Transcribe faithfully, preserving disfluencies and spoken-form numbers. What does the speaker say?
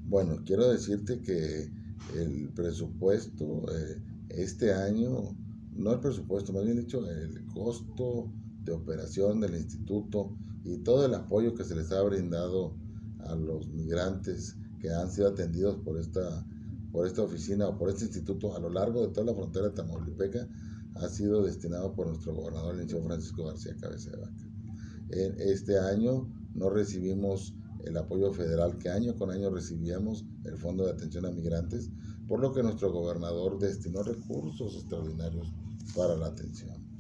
Bueno, quiero decirte que el presupuesto eh, este año, no el presupuesto, más bien dicho, el costo de operación del instituto y todo el apoyo que se les ha brindado a los migrantes que han sido atendidos por esta, por esta oficina o por este instituto a lo largo de toda la frontera de Tamaulipeca ha sido destinado por nuestro gobernador, el licenciado Francisco García Cabeza de Vaca. En este año no recibimos el apoyo federal que año con año recibíamos, el Fondo de Atención a Migrantes, por lo que nuestro gobernador destinó recursos extraordinarios para la atención.